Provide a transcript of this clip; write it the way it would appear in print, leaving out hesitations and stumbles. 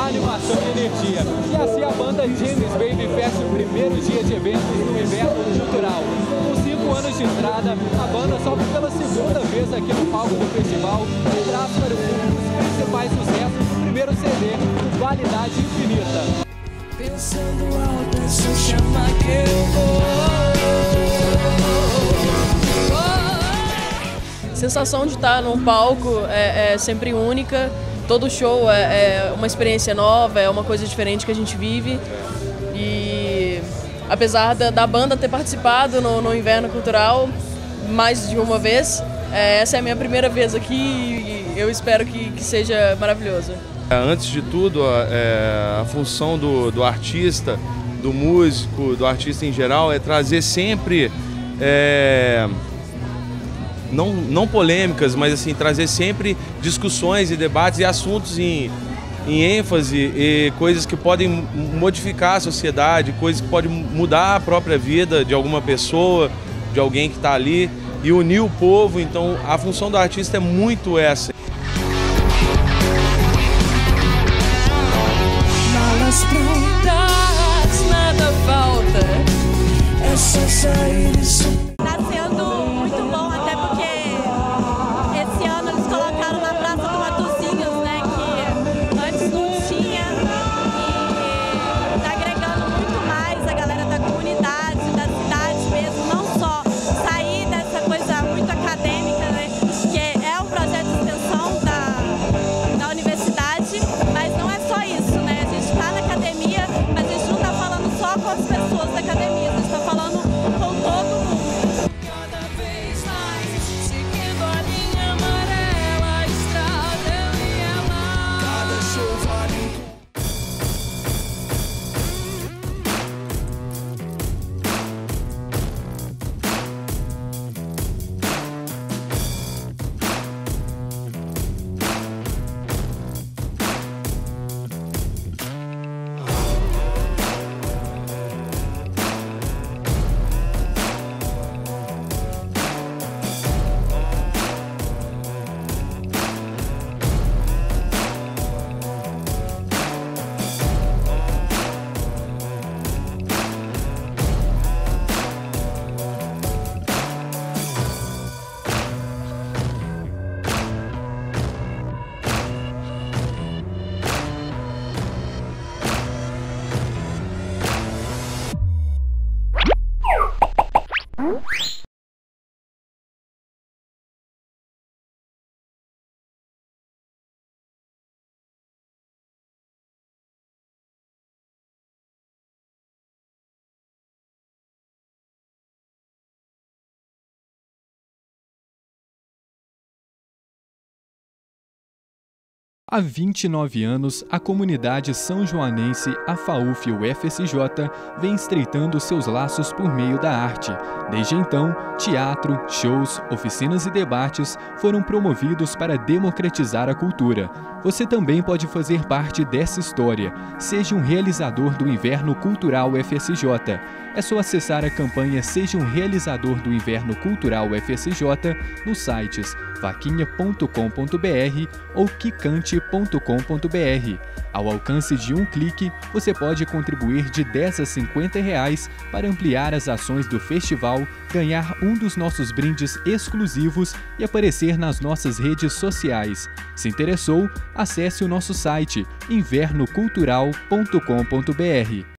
animação e energia. E assim a banda James Baby fecha o primeiro dia de eventos no Inverno Cultural. Com 5 anos de estrada, a banda sobe pela segunda vez aqui no palco do festival e traz para o público os principais sucessos do primeiro CD, Validade Infinita. Pensando alto, é só chamar que eu vou. A sensação de estar num palco é sempre única. Todo show é uma experiência nova, é uma coisa diferente que a gente vive. E apesar da banda ter participado no Inverno Cultural mais de uma vez, essa é a minha primeira vez aqui e eu espero que seja maravilhoso. Antes de tudo, a função do artista, do músico, do artista em geral, é trazer sempre, não polêmicas, mas assim, trazer sempre discussões e debates e assuntos em ênfase e coisas que podem modificar a sociedade, coisas que podem mudar a própria vida de alguma pessoa, de alguém que está ali e unir o povo. Então a função do artista é muito essa. Malas prontas, nada falta, é só sair e subir. Tá sendo muito bom, até porque esse ano eles colocaram na Praça do Matozinhos, né, que antes não tinha, e tá agregando muito mais a galera da comunidade, da cidade mesmo, não só sair dessa coisa muito acadêmica, né, que é um projeto de extensão da universidade, mas não é só isso, né, a gente tá na academia, mas a gente não tá falando só com as pessoas da academia, a gente tá falando com todo mundo. Há 29 anos, a comunidade são-joanense AFAUF-UFSJ vem estreitando seus laços por meio da arte. Desde então, teatro, shows, oficinas e debates foram promovidos para democratizar a cultura. Você também pode fazer parte dessa história. Seja um realizador do Inverno Cultural UFSJ. É só acessar a campanha Seja um Realizador do Inverno Cultural UFSJ nos sites vaquinha.com.br ou quicante.com.br. Ao alcance de um clique, você pode contribuir de R$10 a R$50 para ampliar as ações do festival, ganhar um dos nossos brindes exclusivos e aparecer nas nossas redes sociais. Se interessou? Acesse o nosso site invernocultural.com.br.